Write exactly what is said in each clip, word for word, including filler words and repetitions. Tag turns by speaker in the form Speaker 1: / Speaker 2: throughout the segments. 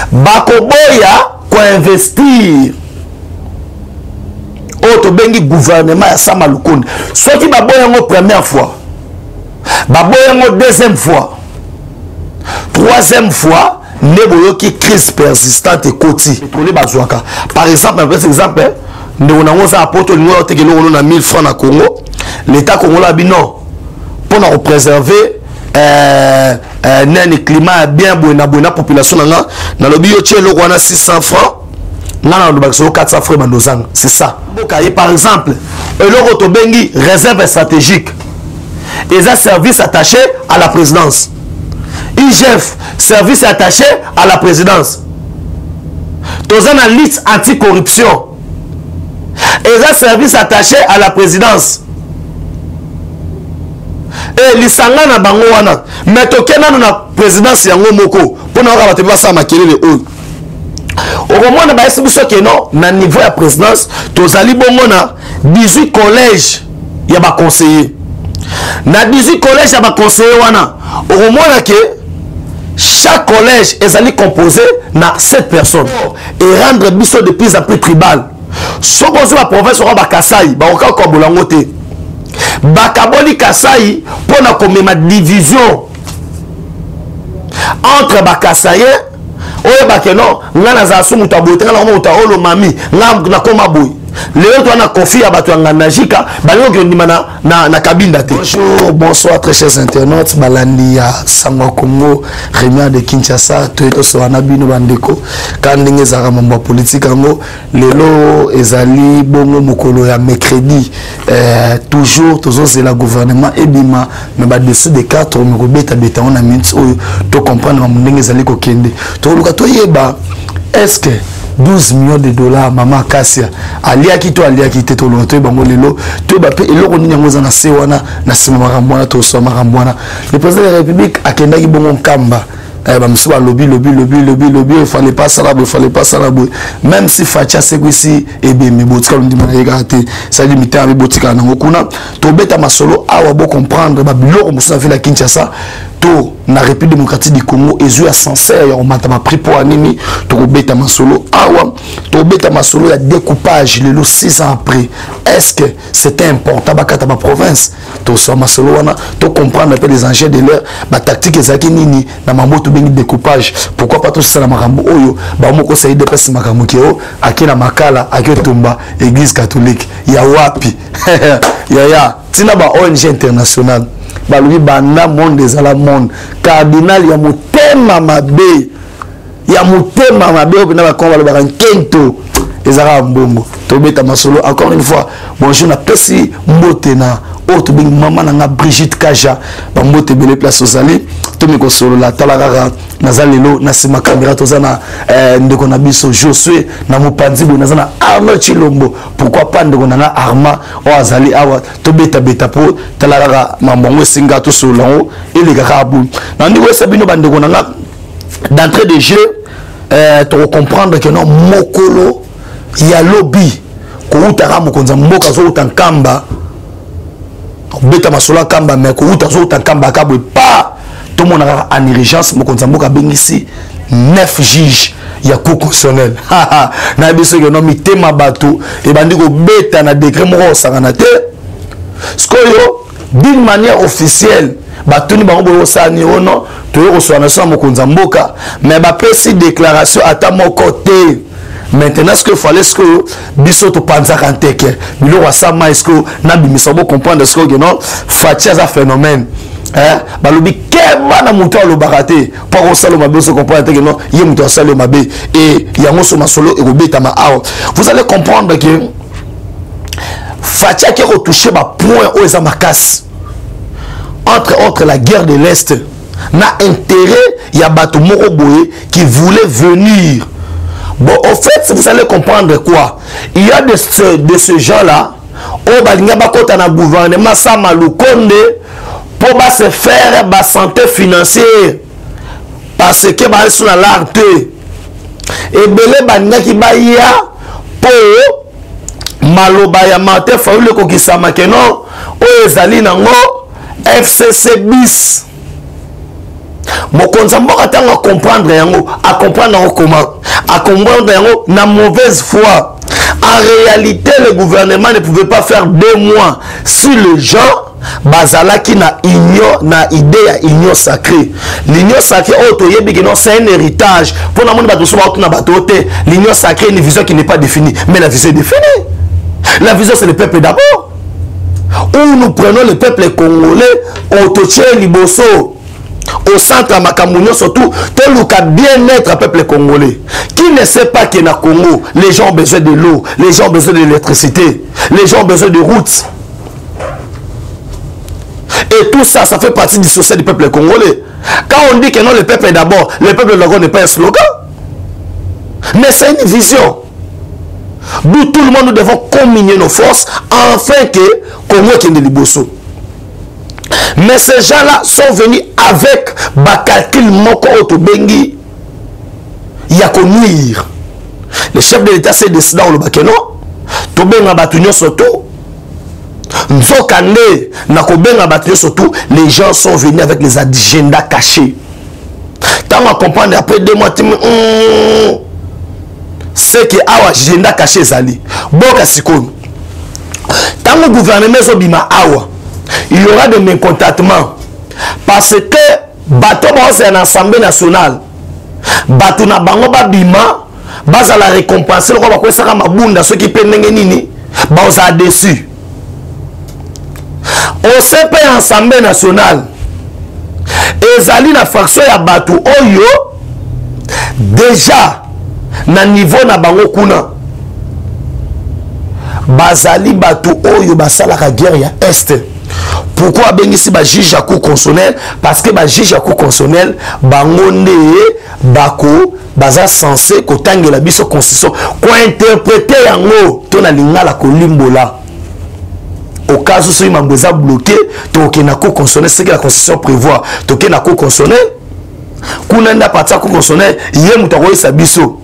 Speaker 1: bakoboya ko investir auto bengi gouvernement ya Sama Lukonde soki baboya ngo première fois baboya ngo deuxième fois troisième fois neboyoki crise persistante koti tole bazwaka par exemple un exemple ndeko nango za apoto lingo tekelo ono na mille francs na Congo l'état congolais bino pour na préserver euh euh nani climat bien bona bona population nga na lobi yo tchelo kwana six cents francs na na bakso quatre cents francs bandozang c'est ça bokaye par exemple eloko to bengi réserve stratégique et ça service attaché à la présidence I G F service attaché à la présidence tous en liste anti-corruption et ça service attaché à la présidence et lisanga na bango wana mais tokena na présidence yango moko pona ka bateba sa makelele o au moins na ba biso ke non na niveau ya présidence tozali bongo na dix-huit collèges ya ba conseiller na dix-huit collèges ya ba conseiller wana au moins que chaque collège est composé na sept personnes et rendre biso de plus en plus tribal soko zo la province ora ba Kasai ba oka ko bolangote bakaboli Kasai pour na komema division entre bakasai oyo bakeno ngana za sumu tabote ngana mo utaolo mami ngam na koma boy le to na confie ya bato ngana jika balio ke ndima na na, na kabinda te. Bonjour, bonsoir très chers internautes, balandi ya Sangwa Congo Réunion de Kinshasa to to so na bino bandeko kandinge za mambo politique ngo lelo ezali bongo mokolo ya mercredi euh, toujours toujours c'est la gouvernement ebima mais ba dessous de quatre on ko beta beta on a minutes oyo to comprendre ndenge ezali ko kende to luka to yeba est-ce que douze millions de dollars maman Kassia alia ki to alia ki te to lo to bango lelo to ba pe eloko nini yango za na se wana na sima marambwana to so marambwana le président de la République akenda ki bongo nkamba eh ba msuba lobby lobby lobby lobby lobby il fallait pas ça là il fallait pas ça là même si Facha Sekwisi et be me botika ndima na yegate ça limité avec botika na ngokuna to beta masolo awa bo comprendre ba biloko musa fait la Kinshasa to na République démocratique du Congo ezu à sincère on m'a pris pour animi to beta masolo awa to beta masolo la découpage le six ans après est-ce que c'était important bakata ba province to so masolo wana to comprendre un peu les enjeux de leur ba tactique ezaki nini na mambo bengi découpage pourquoi pas tout ça la makambo oyo ba moko sa ide pesa makambo keo akina makala aketumba église catholique ya wapi ya ya tina ba O N G international ba lui banda monde des ala monde cardinal ya mutema mabe ya mutema mabe obina ba komba ba kento ezara mbongo to beta masolo encore une fois bonjour na pesi mbote na autre bing maman na Brigitte Kaja ba mbote bele place osali to mi ko solo la talarara nazalelo na sima caméra tozana euh, ndeko na biso Josué na mopanzi bo nazana Arnaud Chilombo pourquoi pas ndeko na Arma o azali awa to beta beta po talarara mambongo singa to solo et les garabu na ndiko sabino bandeko na d'entrée de jeu euh, to comprendre que non mokolo ya lobby ko utara mokonza mboka zo utankamba beta masola kamba mais ko utazo utankamba kabwe pa tout le monde a en urgence mokonza mboka bengisi neuf juges ya cour constitutionnelle na biso que non mitema bato e bandi ko beta na décret moko sangana te skoyo d'une manière officielle batuni bango bo sani ono to yo so na so mokonza mboka mais ba pesi déclaration ata moko te. Maintenant, ce qu'il fallait, ce que biso to panza kanteke, bilo wasama est-ce que na bimisa bo comprendre ce que non, fatia za phénomène. Hein, balobi keba na muto lo barate, pour ça le mabe se comprendre que non, yé muto ça le mabe et yango so masolo e robeta ma aw. Vous allez comprendre que fatia qui retouché ba point o eza makas. Entre autres la guerre de l'Est, na intérêt ya bato moko boye qui voulait venir. Bon, au fait, vous allez comprendre quoi? Il y a de ce, de ce genre-là, au Balinga na gouvernement Sama Lukonde pour se faire la santé financière. Parce que bah sont à l'arte. Et belé Balinga qui ba ya pour maloba ya mate faule ko kisama keno o ezali nango F C C bis. mokonza mboka tango a comprendre yango, à comprendre yango comment, à comprendre yango na mauvaise foi. En réalité, le gouvernement ne pouvait pas faire deux mois si les gens bazalaki na union, na idée ya union sacrée. L'union sacrée, c'est un héritage. Pour nous, l'union sacrée est une vision qui n'est pas définie. Mais la vision est définie. La vision, c'est le peuple d'abord. Où nous prenons le peuple congolais, au Toché Liboso, au centre à Makamounio, surtout, tel ou qu'à bien-être à peuple congolais. Qui ne sait pas qu'il y a Congo, les gens ont besoin de l'eau, les gens ont besoin de l'électricité, les gens ont besoin de routes. Et tout ça, ça fait partie du social du peuple congolais. Quand on dit que non, le peuple est d'abord, le peuple d'abord n'est pas un slogan. Mais c'est une vision. D'où tout le monde, nous devons combiner nos forces afin que Congo ait des Liboso. Mais ces gens-là sont venus avec Bakakil Moko Otobengi. Il y a qu'on nuire. Le chef de l'État s'est décidé dans le Bakeno. Tobenga Batunyo Soto. Nzokande Nakobenga Batunyo Soto. Les gens sont venus avec les agendas cachés. Quand on comprend après deux mois, c'est que awa agenda caché Zali. Boka Sikon. Tant le gouvernement Zobima awa. Il y aura des mécontentements parce que bateau c'est une assemblée nationale bateau na bango babima baza la récompenser le quoi ça mabunda ceux qui pendent nini baza dessus on C P assemblée nationale ezali na faction ya bateau oyo déjà na niveau na bango kuna bazali bateau oyo basala ka guerre ya est. Pourquoi ben ici ba juge à cour constitutionnel? Parce que ba juge à cour constitutionnel bangonde bako baza censé kotange la biso constitution ko interpréter yango to na lingala ko limbola. Au cas où ce mambo za bloqué to ke na cour constitutionnel c'est que la constitution prévoit to ke na cour constitutionnel kuna nda partir cour constitutionnel yé mutako sa biso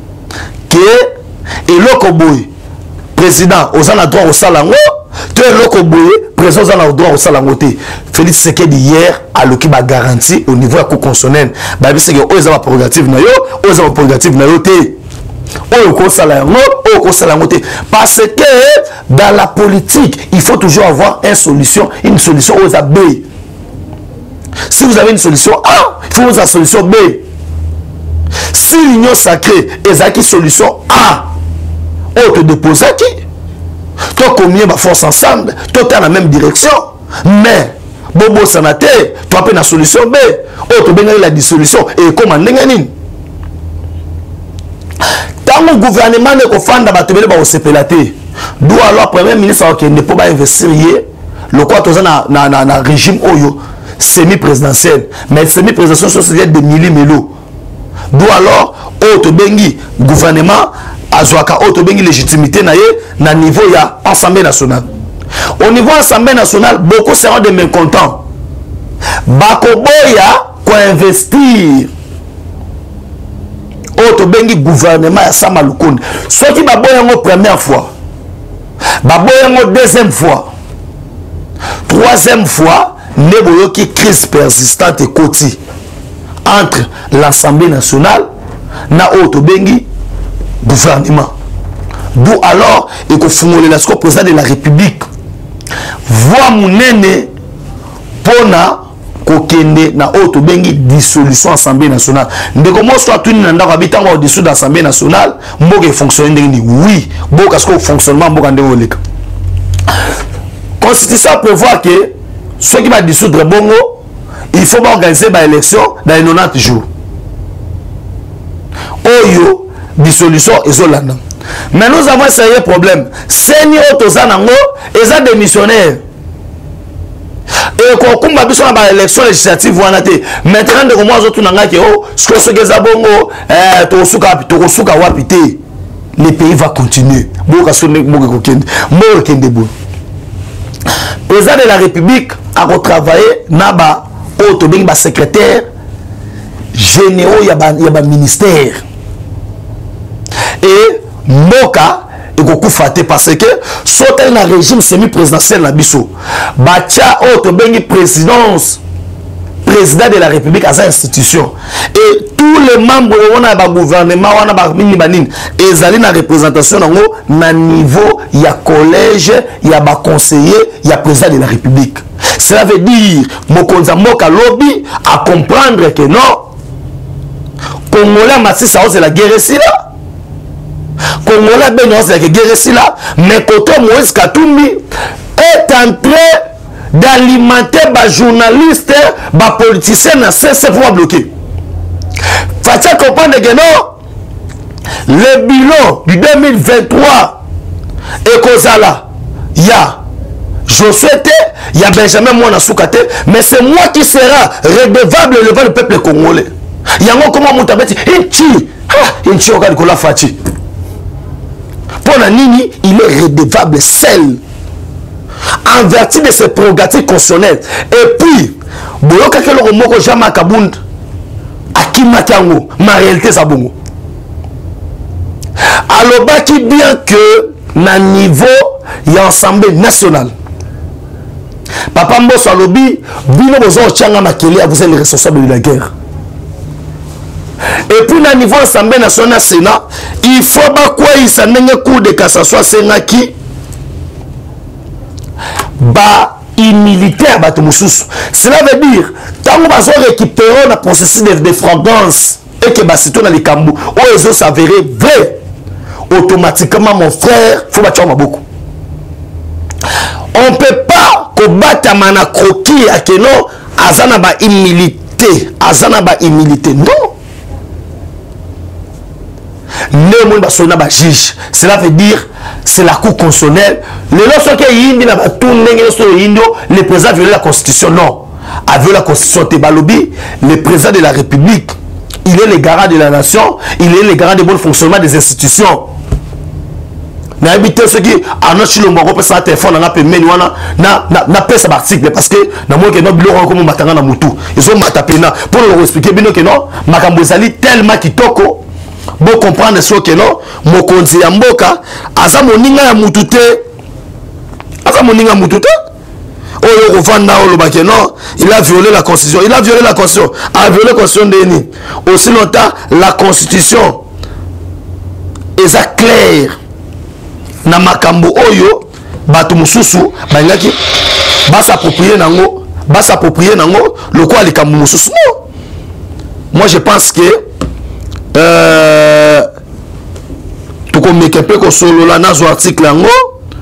Speaker 1: que eloko boy président ozana droit au salango. Tu es le Koboye, président dans le droit au Salangoté. Félix Sekedi hier a le qui va garanti au niveau de la Cour constitutionnelle. Bah, c'est que eux ont la prérogative na yo, eux ont la prérogative na yo té. Eux ont Salango, eux ont Salangoté. Parce que dans la politique, il faut toujours avoir une solution, une solution aux A B. Si vous avez une solution A, il faut vous la solution B. Si l'union sacrée est une solution A, on te dépose qui? Toi combien de force ensemble, toi tu es dans la même direction, mais Bobo Sanate, tu as la solution B, oh tu as la dissolution et comment n'engagez. Tant que le gouvernement ne confond dans battre ba osepelate, d'où alors premier ministre qui ne peut pas investir le quoi tu na na na régime oyo semi présidentiel, mais semi présidentiel c'est des milliers mélo. D'où alors oh tu bengi gouvernement Azwaka auto bengi légitimité na ye na niveau ya Assemblée nationale. Au niveau Assemblée nationale, beaucoup seront des mécontents. Bakoboya ko investir. Auto bengi gouvernement ya Samalukonde. Soit qui baboya ngo première fois. Baboya ngo deuxième fois. Troisième fois, neboyo ki crise persistante koti entre l'Assemblée nationale na auto bengi gouvernement. D'où alors il faut formuler la président de la République voix mounene pona kokende na auto bengi dissolution Assemblée nationale. Ndeko mo soit tout nanda habitant au dessous de l'Assemblée nationale mboka fonctionner ndenge oui mboka ce fonctionnement mboka ndenge oleka. Constitution prévoit que ceux qui va dissoudre bongo il faut organiser ba élection dans les quatre-vingt-dix jours. Oyo dissolution et zolanda. Mais nous avons essayé un problème. Seigneur Tozanango et un démissionnaire. Et quand on a besoin de l'élection législative, maintenant de comment on a dit que le pays va continuer. Le président de la République a retravaillé Naba Otobing ba secrétaire généraux yaba yaba ministère. Et Moka et Goku Faté parce que sauter un régime semi-présidentiel na biso batia auto bengi présidence président de la République à sa institution. Et tous les membres du gouvernement, ils ont une représentation à niveau, il y a collège, il y a conseiller, il y a président de la République. Cela veut dire Mokonza Mboka lobby à comprendre que non, Congolais Massi Sao c'est la guerre ici là. Congolais Benyo c'est la guerre ici là. Mais côté Moïse Katumbi est en train d'alimenter les journalistes, les politiciens, na cesse pour bloquer. Faut comprendre que non, le bilan du deux mille vingt-trois est Kozala, il y a Josué, il y a Benjamin Mouana Soukate, mais c'est moi qui sera redevable devant le peuple congolais. Il y a un comment Moutabeti, il tue, il tue au Kola Fati. Pour la Nini, il est redevable seul. En vertu de ses prérogatives constitutionnelles. Et puis, Boyoka Keloro Moko Jama Kabound, Akima Kango, ma réalité c'est bon. Alors, baki bien que, na niveau, il y a l'Assemblée nationale. Papa Mbosso Alobi, Bino Bozo Changa Makele, vous êtes les responsables de la guerre. Et puis, na niveau l'Assemblée nationale, Sénat, il faut pas quoi il s'en ait un coup de cassation, Sénat qui ba militaire bato mususu. Cela veut dire tant que bazo récupérer le processus de, de fragrance et que basito na likambu o ezo s'avérer vrai, automatiquement mon frère faut battre beaucoup. On peut pas combattre mana croquis à que non azana ba humilité, azana ba humilité non. Cela veut dire c'est la cour constitutionnelle. Le président a violé la constitution. Non. A violé la constitution. Le président de la République, il est le garant de la nation, il est le garant du bon fonctionnement des institutions. Na habité ce qui a notre chilo moko pesa un téléphone na pe menu wana na na pesa article parce que na mo ke no biloko comme matanga na mutu ils ont matapena pour leur expliquer bino que non makambo ezali tellement kitoko bon comprendre ce que non mokonzi ya mboka aza moninga ya mutu te aza moninga mutu te oyo kovanda o lobake non il a violé la constitution il a violé la constitution a violé la constitution de ni aussi longtemps la constitution est claire na makambo oyo bato mususu bangaki basa approprier nango basa approprier nango le quoi les kambo mususu non moi je pense que euh tout comme mekepe ko solo la nazo article nango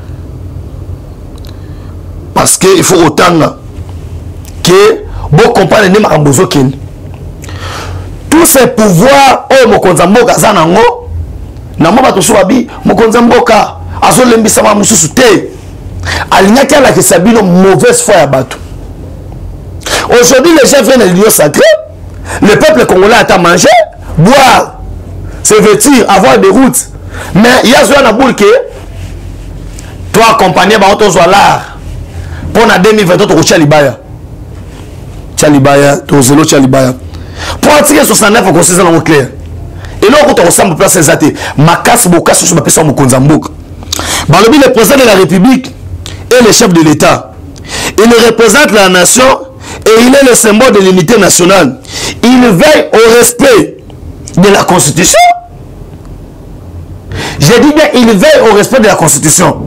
Speaker 1: parce que il faut autant que bon comprendre ne makambo zoken tous ces pouvoirs o mokonza mboka za nango na mo bato so babi mokonza mboka azo lembisa ma mususu te alignaki ala que sabino mauvaise foi ya bato. Aujourd'hui les gens viennent à l'union sacrée, le peuple congolais a à manger, boire, se vêtir, avoir des routes, mais il y a ce na boule que toi accompagné par ton l'art pour na deux mille vingt-trois to Chalibaya Chalibaya to zelo Chalibaya pour article soixante-neuf au conseil dans clair et là on ressemble place ces athées makas bokaso sur ma personne mokonza mboka. Balobi le président de la République est le chef de l'État. Il représente la nation et il est le symbole de l'unité nationale. Il veille au respect de la Constitution. J'ai dit bien, il veille au respect de la Constitution.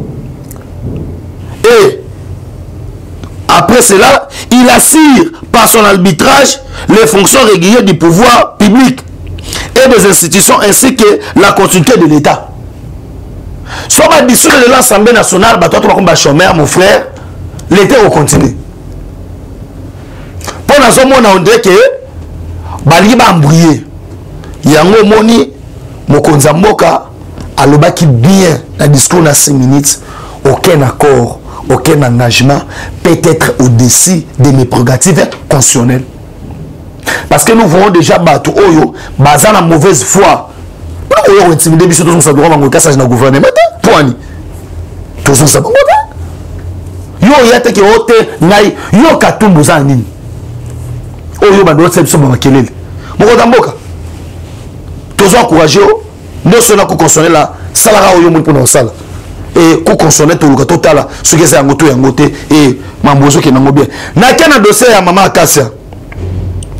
Speaker 1: Et après cela, il assure par son arbitrage les fonctions régulières du pouvoir public et des institutions ainsi que la continuité de l'État. Soit ma discussion de l'Assemblée nationale, bah toi tu vas comme chômeur, mon frère, l'été au continue. Pour la zone on dirait que bali ba embrouiller. Yango moni mokonza mboka alobaki bien la discours na cinq minutes, aucun accord, aucun engagement peut être au-dessus de mes prérogatives constitutionnelles. Parce que nous voyons déjà bato oyo baza na mauvaise foi. Oyo intimider biso tous ça doit bango cassage na gouvernement poani tous ça bango yo yate ke hote ngai yo katumbu za nini oyo ba doit biso ba makelele moko tamboka tous encourager no sona ko consommer la salara oyo mo pona sala et ko consommer to luka totala ce que c'est yango to yango te et mambozo ke nango bien na kana dossier ya mama Akasia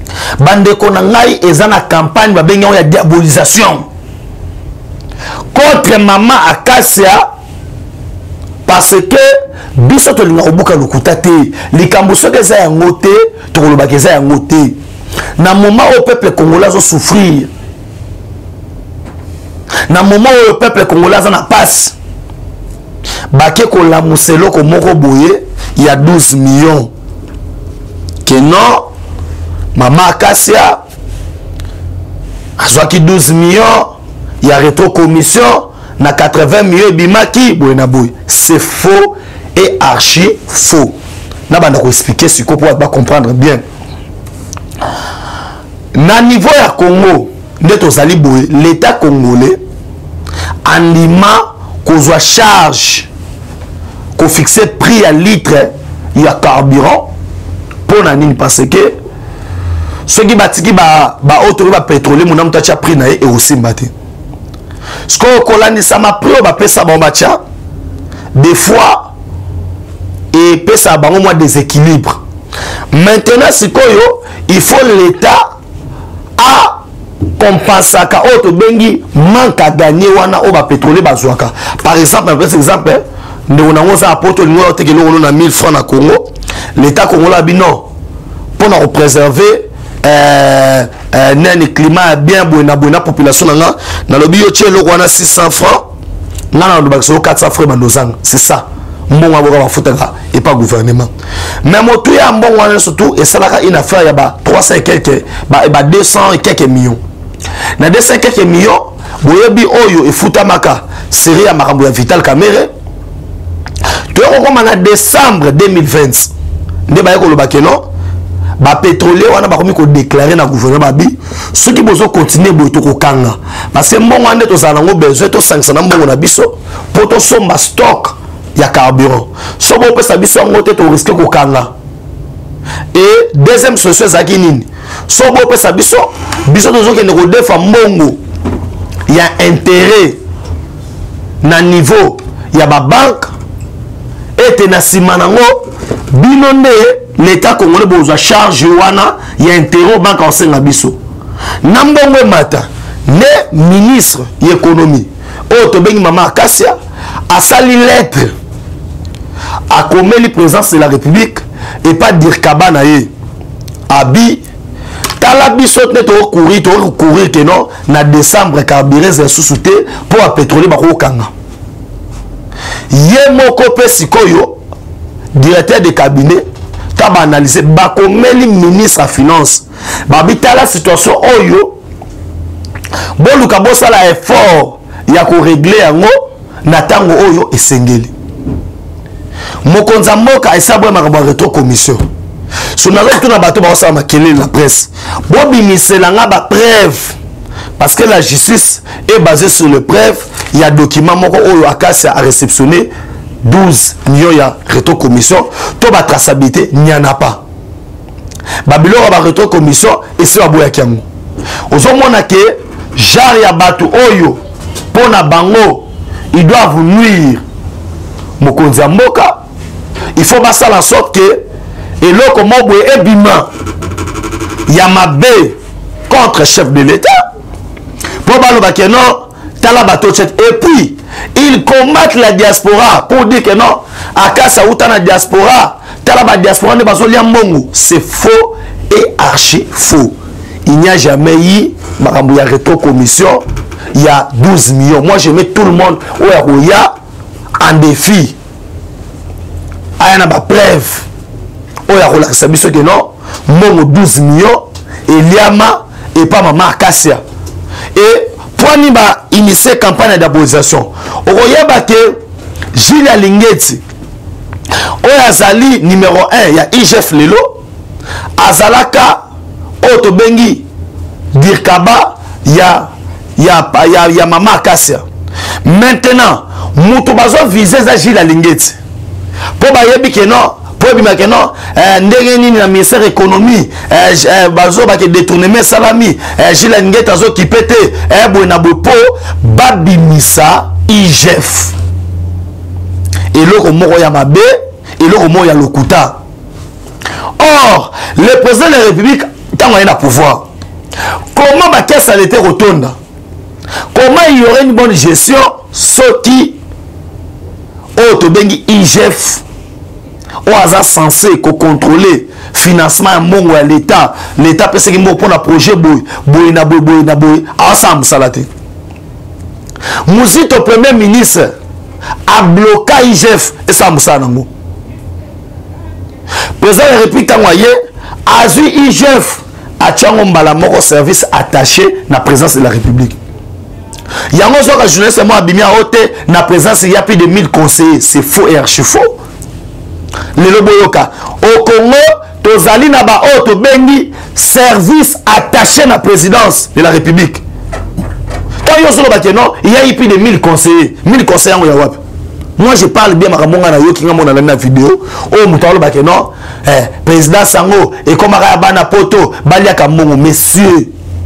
Speaker 1: bandeko na ngai eza na campagne babengi ya diabolisation contre Maman Acacia parce que biso to linga obuka lokuta te likambo soki eza yango te tokolobaka eza yango te na moment au peuple congolais zo souffrir na moment où le peuple congolais a na passe bake ko la muselo ko moko boye il y a douze millions que non Maman Acacia azwaki douze millions il y a rétro commission na quatre-vingts millions bimaki boye na boye c'est faux et archi faux na banda ko expliquer ce qu'on peut pas comprendre bien na niveau ya Congo ndeto zali boye l'état congolais andima kozwa charge ko fixer prix à litre ya carburant pour na nini parce que ceux qui batiki ba ba auto ba pétrole mon am tacha prix na e aussi mbate ce qu'on kolani ça m'a pris ba pesa ba bacha des fois et pesa ba moins déséquilibre maintenant c'est quoi yo il faut l'état a compenser ka auto bengi manque à gagner wana o ba pétrole bazwaka par exemple par exemple ndeko nango za apoto lingo te kelo na mille francs na Congo l'état congolais bino pour nous préserver euh euh nani climat bien bona bona population na na lobi yo tchelo wana six cents francs ngana ndo bakso quatre cents francs bandozanga c'est ça mbongo aboka bafutaka et pas gouvernement mais moto ya mbongo wana surtout et ça là une affaire ya ba trois cents et quelques ba ba deux cents et quelques millions na deux cents et quelques millions boyebi oyo efutamaka série ya makambo ya Vital Kamerhe to ko na décembre deux mille vingt nde ba ko lobake non ba pétrolier wana ba komi ko déclarer na gouvernement babi ceux qui besoin continuer boy to ko kanga parce que mbongo ande to zala ngo besoin to cinq cents na mbongo na biso pour to somba stock ya carburant so bo pesa biso ngote to risque ko kanga et deuxième solution zaki nini so bo pesa biso biso to zoke ne ko defa mbongo ya intérêt na niveau ya ba banque et na simanango bino nde l'état congolais besoin charge wana ya intérêt banque en senga biso na mbongo mata ne ministre de l'économie o to bengi Maman Acacia a sali lettre a commis le président de la République et pas dire kabana ye abi tala biso te to courir to courir que non na décembre carburant za sous-souté pour a pétrole ba ko kanga ye moko pe sikoyo directeur de cabinet taba analyser ba komeli ministre à finance ba bitala situation oyo boluka bosala effort ya ko régler yango na tango oyo esengeli mokonza mboka esabwe makambo retro commission so na loto na bato ba osama makele la presse bobimisela nga ba preuve parce que la justice est basée sur le preuve. Il y a document moko oyo Acacia a réceptionné douze millions ya retro commission to ba traçabilité n'y en a pas babilo ba retro commission et c'est aboya kiango ozomona ke genre ya bato oyo pona bango ils doivent nuire mokonzi mboka il faut basa la sorte que et loko mobwe ebima ya mabe contre chef de l'état pour baloba que non tala bato et puis ils combattent la diaspora pour dire que non Acacia uta na diaspora tala ba diaspora ne baso lia mbongo c'est faux et archi faux il n'y a jamais eu makambo ya retro commission il y a douze millions moi je mets tout le monde où il y a en défi ayana ba preuve oya ko la sabiso que non mbongo douze millions et liama et pas Maman Acacia et pour ni ba initier campagne d'abolition okoyeba que Gilles Alingeti oya zali numéro un ya I G F lelo azalaka oto bengi dirkaba ya ya ya, ya Maman Acacia maintenant muto bazo viser za Gilles Alingeti pour ba yebi que non pour bima que non ndenge nini na ministère économie bazo ba ke détournement salami Gilles Alingeti azo kipete e bo na bo po babimisa I G F et loko moko ya mabe et loko moko ya lokuta. Or le président de la République tant qu'on est à pouvoir. Comment ma caisse allait être retourne? Comment il y aurait une bonne gestion ce qui au Tobengi I G F au hasard censé contrôler financement à mon à l'État, l'État peut se dire pour un projet boy boy na boy boy na boy à ça salate. Mouzito premier ministre a bloqué I G F et ça moussa nango. Président de la République Tangoye a eu I G F à Tchangomba moko service attaché na présence de la République. Yango soka journaliste moi abimi a hôtel na présence il y a plus de mille conseillers, c'est faux et archi faux. Le loboyoka au Congo tozali na ba auto bengi service attaché na présidence de la République. Quand yo solo ba non, il y a eu plus de mille conseillers, mille conseillers en Yawap. Moi je parle bien maramonga na yo kinga mona na vidéo o mutalo ba non, eh président Sango et comme bana poto baliaka mongo messieurs.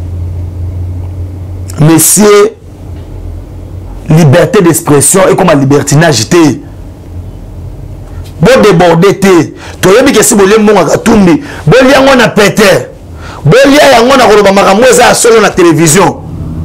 Speaker 1: Messieurs, liberté d'expression et comme libertinage té. Bon débordé té. Toyebi ke si bolé monga katumbi, bolia ngona pété. Bolia ngona koloba makambo eza solo na télévision.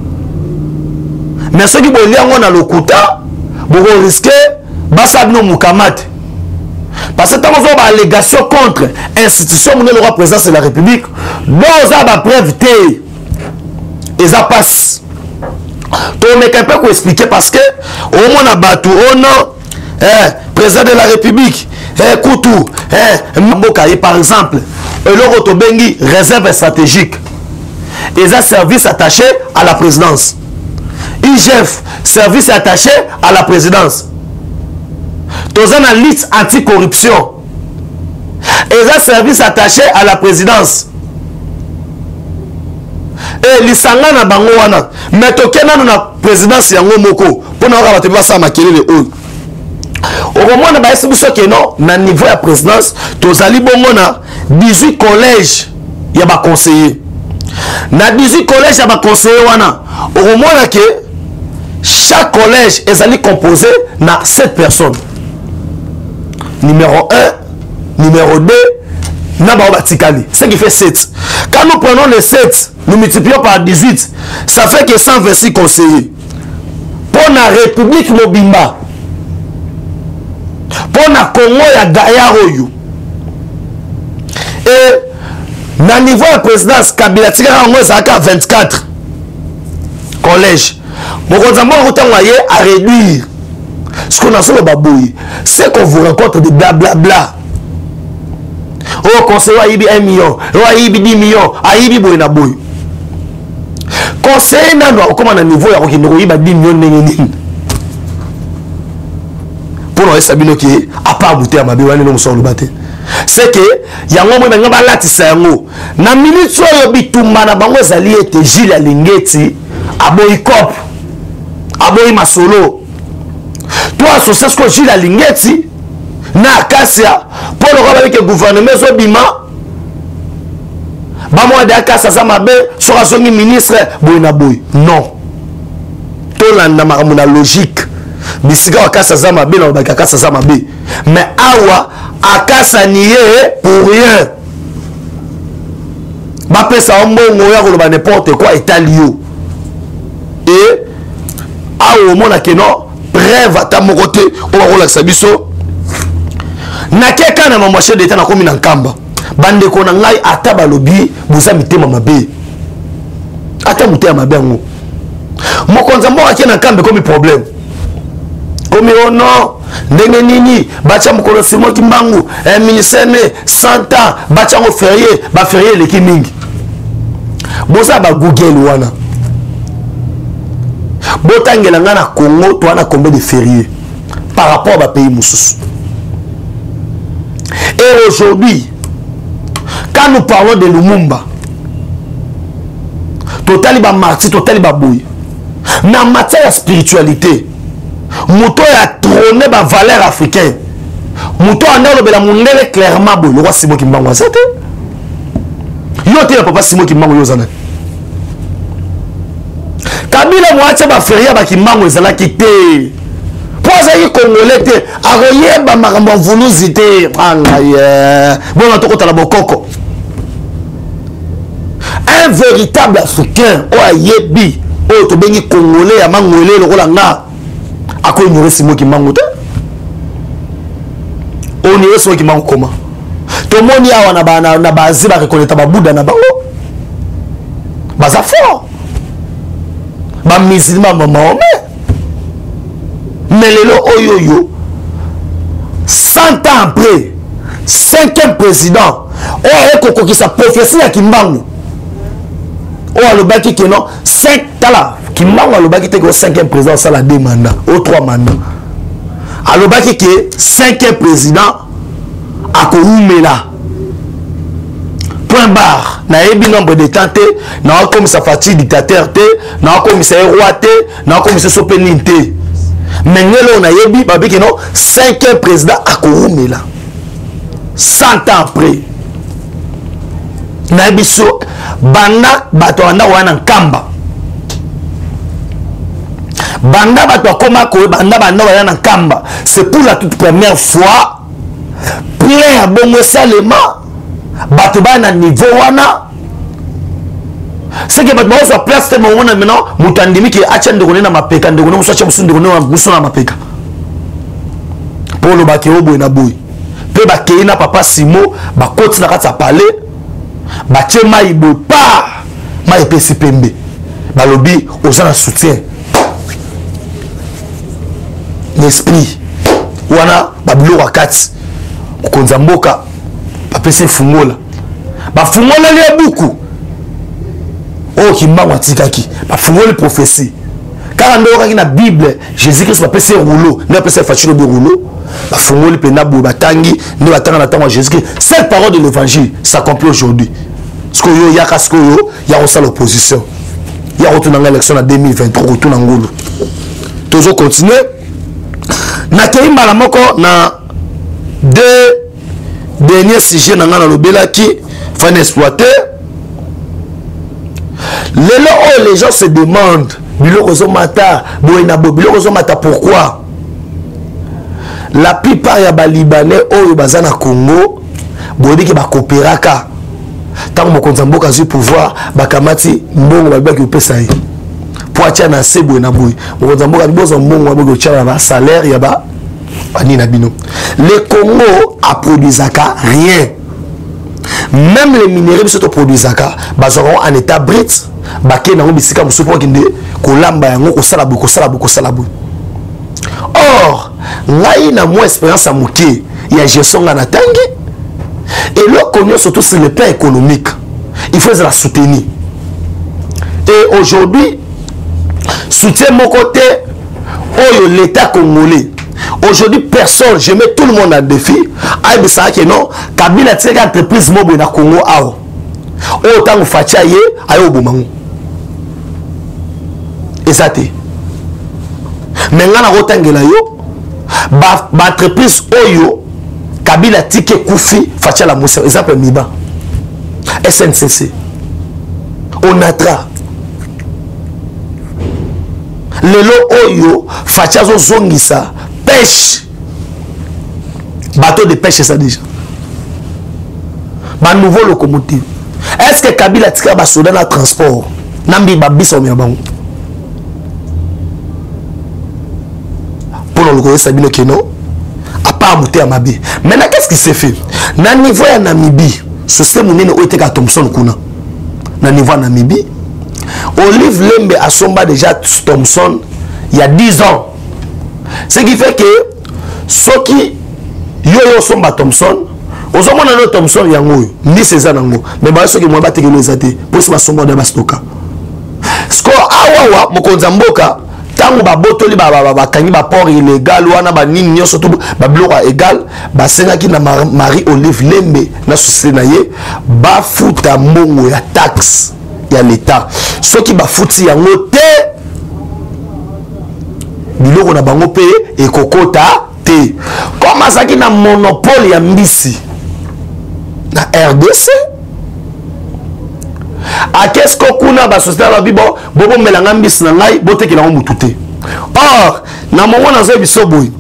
Speaker 1: Mais ceux qui bolia ngona lokuta, boko risquer basa no mukamate. Parce que tant qu'on a une allégation contre l'institution de la présidence de la République, nous avons preuve té. Et ça passe. Donc, on est capable d'expliquer parce que au moins, on a battu, oh non, eh, président de la République, eh, Koutou, eh, Mboka, par exemple, le Bengi, réserve stratégique. Et ça, service attaché à la présidence. I G F, service attaché à la présidence. Dans une liste anticorruption. Et ça, service attaché à la présidence. Et lisanga na bango wana mais tokena na présidence yango moko pour na ba te basa makelele o au moment na ba esibiso ke non na niveau ya présidence tozali bongo na dix-huit collèges ya ba conseiller na dix-huit collèges ya ba conseiller wana au moment na ke chaque collège ezali composé na sept personnes numéro un numéro deux na ba batikali ce qui fait sept. Quand nous prenons les sept, nous multiplions par dix-huit, ça fait que cent vingt-six conseillers. Pour la République Mobimba, pour la Congo ya Gayaroyo. Et na niveau de présidence, Kabila Tika a vingt-quatre collèges. Mon gouvernement a réduire ce qu'on a fait le babouille. C'est qu'on vous rencontre des blablabla. Bla. Oh, conseiller Aïbi un million, oh, Aïbi dix millions, Aïbi boy na boy. Conseiller n'a comment à niveau ya kokino Aïbi dix millions n'engeni. Pour nous sabino qui a pas bouté à ma biwane no musolo baté. C'est que yango mo nga ba latisa yango. Na minute so yo bitumba na bango zali ete Gilles Alingeti aboy cop. Aboy masolo. Toi associé ce que Gilles Alingeti na Akasia pour le roi avec le gouvernement so bima ba moi de Akasia ça mabe sur son ministre boyna boy non to landa makamuna logique bisika Akasia ça mabe na ba Akasia ça mabe mais awa Akasia nié pour rien ba pesa mbongo ya ko ba n'importe quoi italio et awa mona que non bref ata mon côté on va relaxer biso na keka na mamwashe d'État na komi na nkamba bande ko na ngai ata balobi buza mitema mabe ata mutema mabe ngo mokonza mboka ke na nkambe komi problème komi ono ndenge nini bacha mokolo simo kimbangu eh, ministère cent ans bacha ngo férié ba férié leki mingi boza ba google wana botangela nga na Congo to na combien de fériés par rapport à ba pays mususu. Et aujourd'hui, quand nous parlons de Lumumba, total ba martyr, total ba boy. Na matière de spiritualité, muto a trôné ba valeur africaine. Muto a ndelo bela mundele clairement boy. Le roi Simon Kimbangu azate. Yo te papa Simon Kimbangu yo zana. Kabila mwacha ba feria ba Kimbangu ezala kité. Poza congolais te aroyeba makambo vulu zite anga ye bona tokota la bokoko un véritable africain o ayebi o to bengi congolais ya mangolé lokola nga ako ignorer simo ki mango te on est simo ki mango comment to moni awa na ba na bazi ba reconnaître ba buda na bango baza fort ba musulman ba Mahomet mais lelo oyo yo cent ans après cinquième président o ekoko ki sa prophétie ya Kimbangu o alobaki ke non cinq tala Kimbangu alobaki te ko cinquième président ça la deux mandats ou trois mandats alobaki ke cinquième président akoumela point barre na yebi nombre de temps te na comme ça fatigue dictateur te na comme ça roi te na comme ça sopeni te mais ngelo na yebi babi ke non cinquième président akoumela cent ans après na biso banda bato wana wana nkamba banda bato akoma ko banda banda wana nkamba c'est pour la toute première fois plein à bongo salema bato bana niveau wana c'est que bato bazo place te mo wana maintenant mutandimi ki acha ndeko na mapeka ndeko no acha musu ndeko no musu na mapeka polo bakeo boy na boy pe bakei na papa Simo bakoti na kata palais batie mai boy pa mai pesi pembe balobi ozana soutien l'esprit wana babilo wakati konza mboka bapesi fungola bafungola le buku o Kimbangu atikaki bafungoli prophétie car ndo kaki na Bible Jésus Christ bapesi rouleau ne bapesi fachilo de rouleau bafungoli pena bo batangi ne batanga na tango Jésus Christ cette parole de l'évangile s'accomplit aujourd'hui ce que yo yaka ce que yo ya osa l'opposition ya retourner l'élection en deux mille vingt-trois retourner ngolo toujours continuer na keimba la moko na deux derniers sujets na ngana lobela qui faut exploiter lelo oh les gens se demandent biloko zo mata boyena bo biloko zo mata pourquoi la plupart ya ba libanais oyo bazana Congo boyebi ke ba coopéraka tant mokonza mboka zu pouvoir bakamati mbongo babaki opesa ye po atia na sebo na boy mokonza mboka bozo mbongo babaki otia ba salaire ya ba ani na bino le Congo a produisaka rien même les minéraux qui sont produisaka bazoront en état brut baké na bisika musupo kinde kolamba yango kosala bu kosala bu kosala bu or ngai na moi expérience à moké ya gestion na tangi et le connu surtout sur le plan économique il faut la soutenir et aujourd'hui soutien mon côté oh l'état congolais aujourd'hui personne je mets tout le monde en défi aïe ça que non Kabila tire entreprise mobo na Congo ao oh tant fatia ye ayo obomango ezate mais ngana rotangela yo ba ba entreprise oyo Kabila tike kufi fatia la musa exemple Miba S N C C Onatra lelo oyo fatia zo zongisa pêche bateau de pêche ça déjà ba nouveau locomotive est-ce que Kabila tika ba soda na transport nambi ba biso mi bango pour le locomotive sabino keno à part monter à Mabi maintenant qu'est-ce qui s'est fait na niveau ya Namibie système munene oiteka Thomson kuna na niveau ya Namibie Olive Lembe a somba déjà Thomson il y a dix ans. Ce qui fait que ceux qui yo somba Thomson, aux hommes de Thomson yango, ni César nango, mais bah ceux qui m'ont battu les athées, pour ce somba de bastoka. Score awawa mokonza mboka, tango ba botoli ba ba ba kangi ba port illégal wana ba nini nyo surtout ba bloka égal, ba senga ki na Marie Olive Lembe na société na ye, ba futa mbongo ya taxe ya l'état. Ceux qui ba futi yango te biloko na bango pe ekokota te comme azaki na monopole ya mbisi na R D C a qu'est-ce que kuna ba société ba bibo bobo melanga mbisi na ngai boteki na mutu te or na mongo na zo biso boy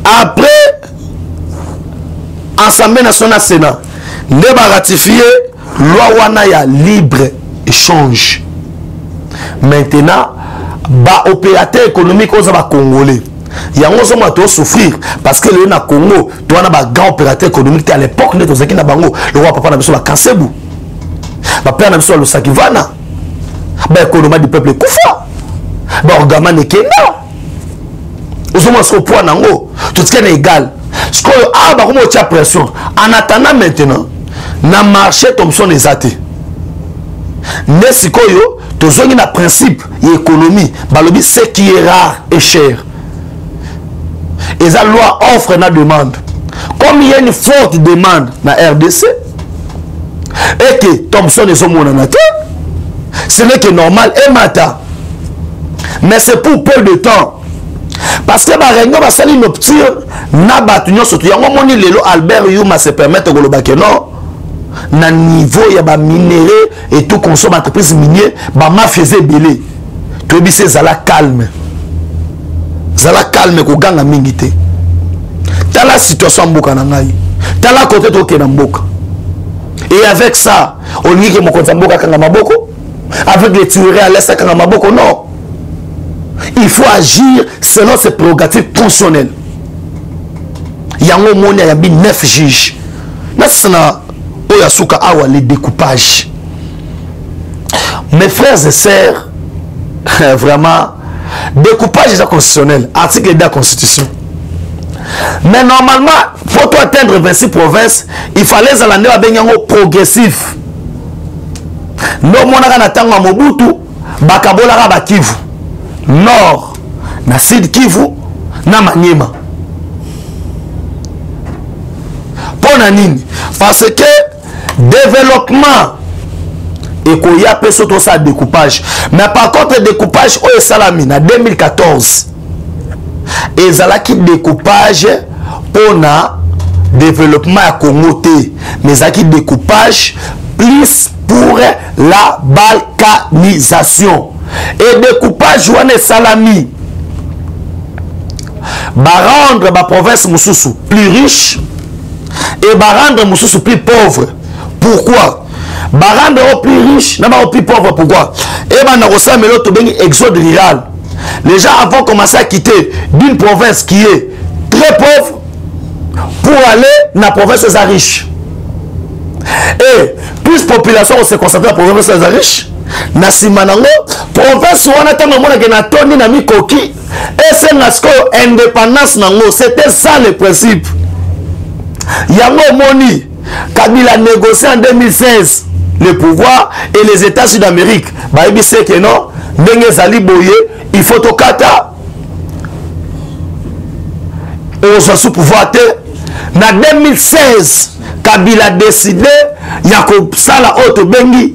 Speaker 1: après Assemblée nationale Sénat ne ba ratifier loi wana ya libre échange maintenant ba opérateur économique oza ba congolais yango zo ma to souffrir parce que le na Congo to wana ba grand opérateur économique à l'époque ne tozaki na bango le roi papa na biso ba Kansebu ba père na biso le Sakivana ba économie du peuple kufa ba orgamane kenda ozo mo so point nango tout ce qui est égal ce que ah ba comment tu pression en attendant maintenant na marché Thomson ezate ne sikoyo tozongi na principe et économie balobi ce qui est rare et cher et la loi offre na demande comme il y a une forte demande na R D C et que Thomson est au monde ce n'est que normal et matin mais c'est pour peu de temps parce que ba réunion ba sali nocturne na batunyo surtout yango moni lelo Albert Yuma se permettre de le non na niveau ya ba minéré et tout consomme entreprise minier ba mafieze belé to bise zala calme zala calme ko ganga mingi te tala situation mboka na ngai tala côté to ke na mboka et avec ça on dit que mokonza mboka kanga maboko avec les tueries à l'est kanga maboko non il faut agir selon ses prérogatives constitutionnelles yango moni ya bi neuf juges na sana Oyasuka awa les découpages. Mes frères et sœurs, vraiment, découpage est constitutionnel, article de la Constitution. Mais normalement, pour atteindre vingt-six provinces, il fallait aller progressif. Nous avons Mobutu, Bakabola ba Kivu, Nord, na Sud Kivu, na Maniema. Pour nani? Parce que développement et qu'il y a peu surtout ça découpage mais par contre découpage au salami en deux mille quatorze et ça qui découpage on a développement à Congo mais ça qui découpage plus pour la balkanisation et découpage on est salami va rendre la province Moussousou plus riche et va rendre Moussousou plus pauvre. Pourquoi? Barande au plus riche, n'a pas au plus pauvre. Pourquoi? Et ben on a mais l'autre exode rural. Les gens avant commencé à quitter d'une province qui est très pauvre pour aller dans la province des riches. Et plus population se concentre dans la province des riches, na simanango province où on a tant de monde qui n'a toni na mikoki et c'est nasko indépendance nango, c'était ça le principe. Yango moni Kabila a négocié en deux mille seize le pouvoir et les États-Unis d'Amérique. Bah, il sait que non, il faut au kata. On soit sous pouvoir. En deux mille seize, Kabila a décidé, il y a comme ça la haute bengi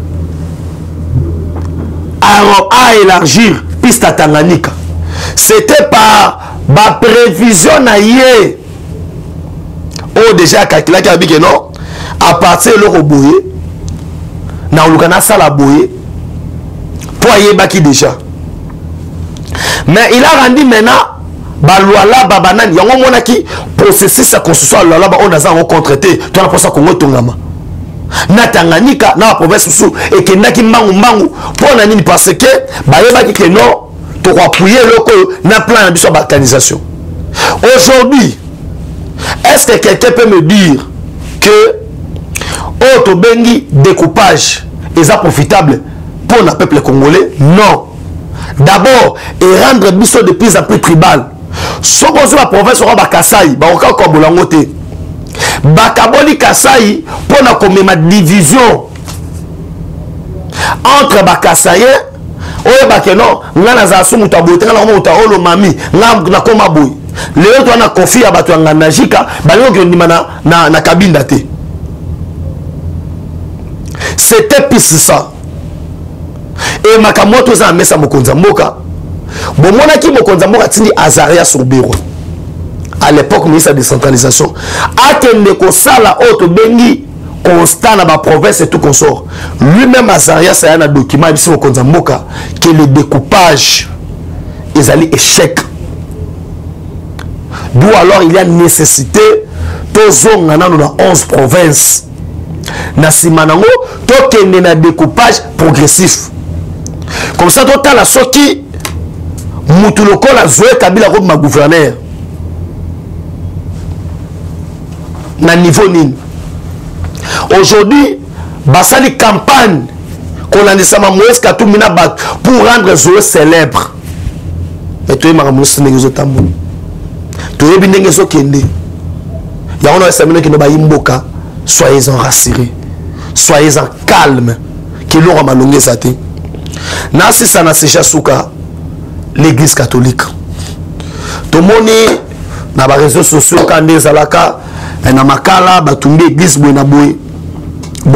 Speaker 1: à élargir piste à Tanganyika. C'était par ma prévision naïe. Oh déjà calculé que non à partir de l'Euroboye na olukana sala boye pour y baki déjà mais il a rendu maintenant ba loi là babanani yango mona ki processus sa constitution là ba on a ça contraté to na posa Congo tongama na Tanganyika na province sous et que naki mangu mangu pour na nini parce que ba yebaki que non to appuyer loko na plan de balkanisation aujourd'hui. Est-ce que quelqu'un peut me dire que auto bengi découpage est profitable pour le peuple congolais? Non. D'abord, et rendre biso de plus en plus tribal. Si on a la province de Kasai, on va encore bolangote. Bakaboli Kasai pour na comme ma division entre Bakasaye oyo bakeno ngana za sumu tabote ngana mo taolo mami ngam na koma boy. Les autres on a confié à Batuanga Najika, na na Kabinda te. C'était pis ça. Et Makamoto za mesa mokonza mboka. Bon mona ki mokonza mboka tindi Azaria sur bureau. À l'époque ministre de décentralisation. Akende ko sala auto bengi constant dans ma province et tout consort. Lui-même Azaria ça y a un document ici mokonza mboka que le découpage ils allaient échec. D'où alors il y a nécessité de dans onze provinces. na sima nango tokende na découpage progressif comme ça totala soki mutu lokola Zoé Kabila comme ma gouverneur na niveau nini aujourd'hui basali campagne qu'on a dit Moïse Katumbi na bat pour rendre Zoé célèbre mais tu es maramous négozo tambo tu es bien négozo kende ya on a samina ki no ba yimboka soyez-en rassurés soyez-en calme qui l'aura malongé zate na si ça na seja suka l'église catholique tout le monde na ba réseaux sociaux quand des alaka na makala batumbi église boina boy bon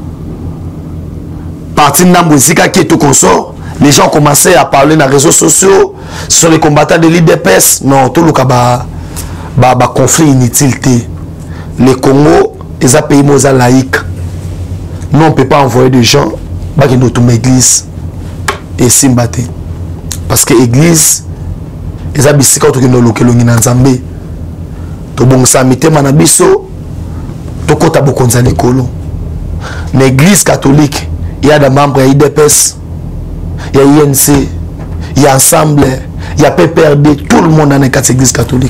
Speaker 1: parti d'Ambouizika qui est tout consort, les gens commençaient à parler dans les réseaux sociaux sur les combattants de l'I D P S. Non, tout le cas, bah, bah, bah, conflit inutile. Les Congo, ils ont pays laïque. Nous, on ne peut pas envoyer des gens qui nous tombent l'église et s'imbattre. Parce que l'église, ils ont dit que nous avons dit que Nzambe. Tout bon, ça a mis manabiso, tout compte à beaucoup de l'école. L'église catholique, il y a des membres de l'I D P S, il y a I N C, il y a Ensemble, il y a P P R D, tout le monde dans l'église catholique.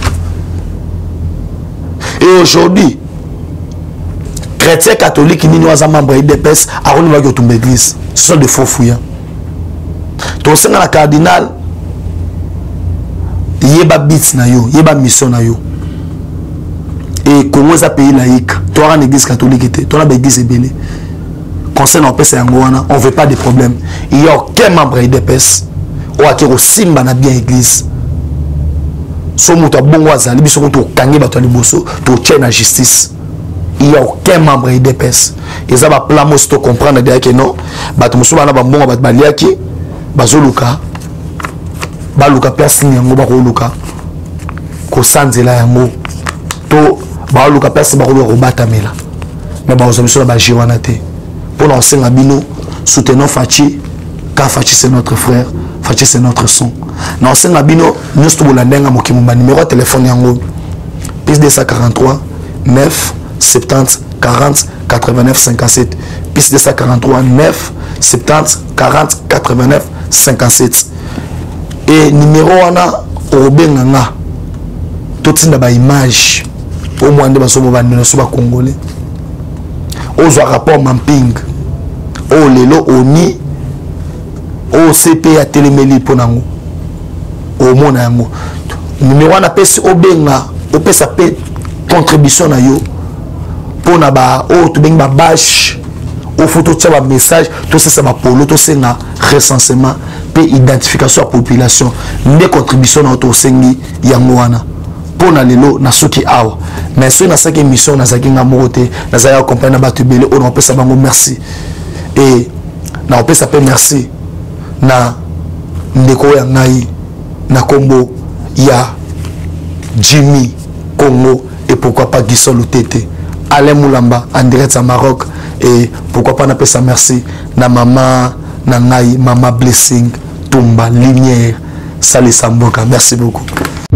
Speaker 1: Et aujourd'hui, chrétiens catholiques qui n'y sont membres de l'I D P S, à l'église, ce sont des faux fouillants. Donc, c'est la cardinal, il y a des bits, il y a des missions. Et Congo est un pays laïque, tu as une église catholique, tu as une église ébélée. Concernant le P C Angoana, on ne veut pas de problème. Il n'y a aucun membre de l'I D P S qui a simba na bien l'église. Si on a bon wazali, si on a kangé batali bosso, to tient la justice. Il n'y a aucun membre de l'I D P S. Et ça va plan moi to comprendre derrière que non, bat musu bana ba bon bat baliaki, bazoluka. Ba luka place ni yango ba ko luka. Ko sanzela yango. To ba luka place ba ko robata mela. Mais ba ozo miso ba jiwana te. Pour l'enseigner à Bino, soutenons Fachi, car Fachi c'est notre frère, Fachi c'est notre son. L'enseigner à Bino, nous sommes la dernière numéro de téléphone yango, plus deux cent quarante-trois, neuf, soixante-dix, quarante, quatre-vingt-neuf, cinquante-sept, plus deux cent quarante-trois, neuf, soixante-dix, quarante, quatre-vingt-neuf, cinquante-sept. Et numéro wana, au Benganga, tout ça ba image, au moins de basomo bandino soba congolais. Aux rapport mapping, au lelo, au ni, au C P à téléméli pour nango, au monango. Numéro un appel au benga, au peut s'appeler contribution na yo, pour na ba, au tu benga bâche, au photo de message, tout ça ça va pour l'autre, c'est na recensement, puis identification à la population, les contributions na auto sengi yangoana. Pour lelo na soki awa mais so na cinq émission na zaki nga moté na zaya accompagner ba tubele on peut ça bango merci et na on peut ça merci na ndeko ya ngai na kombo ya Jimmy Congo et pourquoi pas Gisson Lutete Alain Moulamba en direct à Maroc et pourquoi pas na peut ça merci na maman na ngai mama blessing Tumba Lumière Sali Samboka merci beaucoup.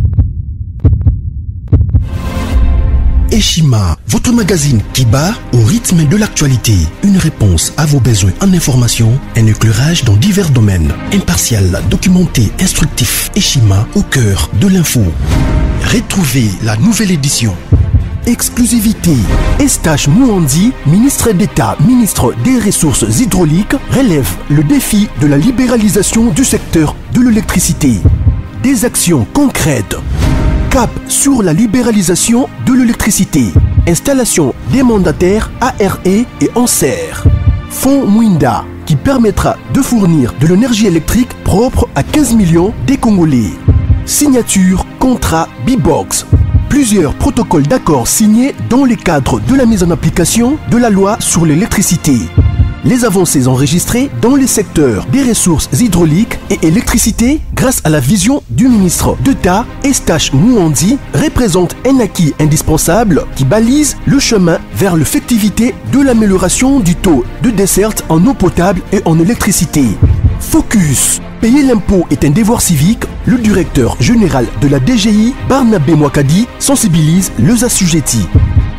Speaker 2: Eshima, votre magazine qui bat au rythme de l'actualité. Une réponse à vos besoins en information, un éclairage dans divers domaines. Impartial, documenté, instructif. Eshima au cœur de l'info. Retrouvez la nouvelle édition. Exclusivité. Estache Mouandi, ministre d'État, ministre des Ressources hydrauliques, relève le défi de la libéralisation du secteur de l'électricité. Des actions concrètes. Cap sur la libéralisation de l'électricité. Installation des mandataires A R E et Anser. Fonds Mwinda qui permettra de fournir de l'énergie électrique propre à quinze millions des Congolais. Signature contrat B-Box. Plusieurs protocoles d'accord signés dans le cadre de la mise en application de la loi sur l'électricité. Les avancées enregistrées dans les secteurs des ressources hydrauliques et électricité grâce à la vision du ministre d'État Estache Mouandi représentent un acquis indispensable qui balise le chemin vers l'effectivité de l'amélioration du taux de desserte en eau potable et en électricité. Focus. Payer l'impôt est un devoir civique. Le directeur général de la D G I, Barnabé Mwakadi, sensibilise les assujettis.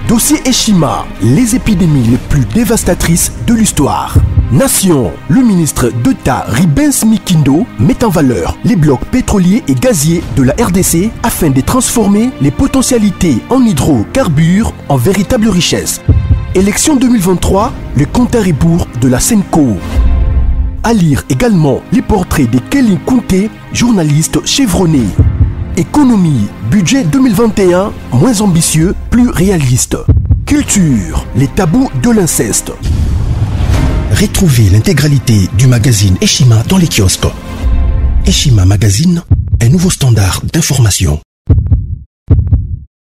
Speaker 2: Dossier Eshima, les épidémies les plus dévastatrices de l'histoire. Nation, le ministre d'État Ribens Mikindo met en valeur les blocs pétroliers et gaziers de la R D C afin de transformer les potentialités en hydrocarbures en véritable richesse. Élection deux mille vingt-trois, le compte à rebours de la Senco. À lire également les portraits de Kelly Kunte, journaliste chevronné. Économie, budget deux mille vingt et un, moins ambitieux, plus réaliste. Culture, les tabous de l'inceste.
Speaker 3: Retrouvez l'intégralité du magazine Eshima dans les kiosques. Eshima Magazine, un nouveau standard d'information.